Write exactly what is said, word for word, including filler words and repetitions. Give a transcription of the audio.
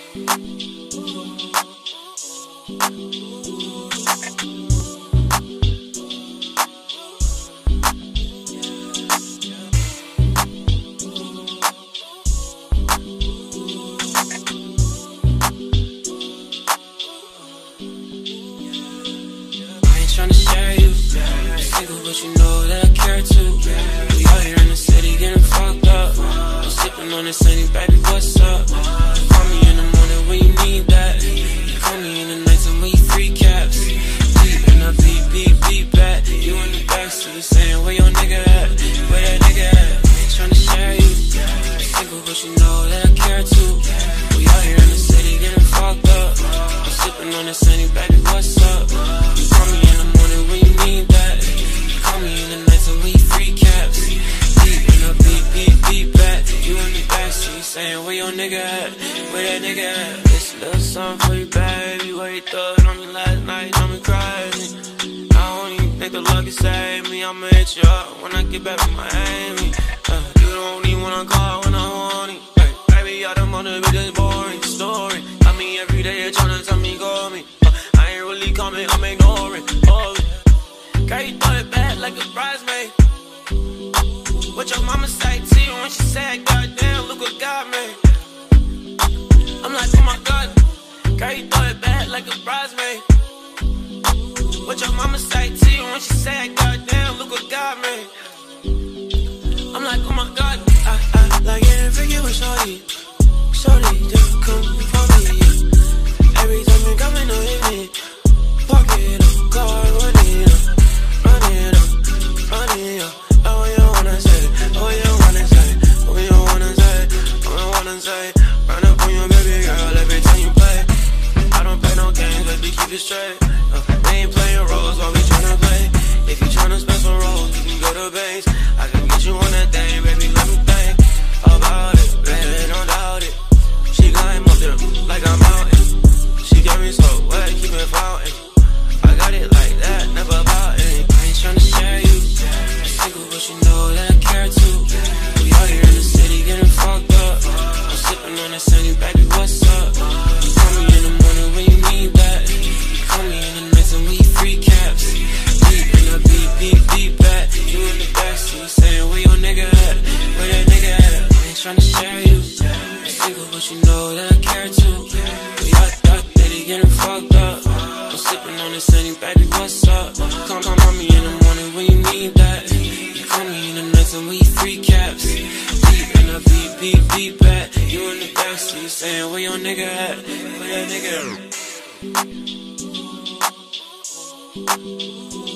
Tryna share you, single, but you know that I care too. We out here in the city getting fucked up. I'm sipping on this honey, baby, what's up? You call me in the morning when you need that. You call me in the nights and when you free caps. Deep in the beat, beat, beat back. You in the backseat saying, where your nigga at? Where that nigga at? I ain't tryna share you, single, but you know that I care too. We out here in the city getting fucked up. I'm sipping on this honey, baby, what's up? You call me in the morning when you need that. You call me in the nights and we free caps. Deep in the beat, beat, beat back. You in the backseat saying, where your nigga at? Where that nigga at? This little something for you, baby. Where you throw it on me last night, on me crazy. I don't even think the luck can save me. I'ma hit you up when I get back from Miami. Uh, you the only one I call when I want it. Hey, baby, I don't wanna be this boring story. I mean, every day you're tryna tell me go me. Uh, I ain't really coming, I'm ignoring. Oh, girl, you throw it back like a bridesmaid. What your mama say to you when she said, goddamn, look what God made. I'm like, oh my God, girl, you throw it back like a bridesmaid. What your mama say to you when she said, goddamn, look what God made. I'm like, oh my God, I, I like getting freaky with shorty. Shorty, just come for me. Every time you come in, hit me. Pocket up, car, run it up, run it up, run it up. Oh, what you wanna say? Oh, you wanna say? Oh, you wanna say? Oh, you wanna say? Run up on your baby girl every time you play. I don't play no games, baby, keep it straight. Uh, we ain't playing roles while we tryna play. If you tryna spend some roles, you can go to base. I can get you on that thing, baby, let me think about it, baby, don't doubt it. She climb up there like a mountain. She get me so wet, keep it fountain. I got it like that, never about it. I ain't tryna share you, single, but you know that I care too. We out here in the city getting fucked up. I'm sipping on that sunny, baby, what's up? You call me in the morning when you need that. You call me in the nights and we free caps. Deep in the beat, beat, beat back. You in the backseat saying, where your nigga at? Where that nigga at? I ain't tryna share you, single, but you know that I care too. We out, out, steady getting fucked up. I'm sipping on this sunny, baby, what's up? Come, come on me in the morning when you need that. You call me in the nights and we free caps. Deep in the beat, beat, beat back. You in the backseat saying, where your nigga at? Where that nigga at?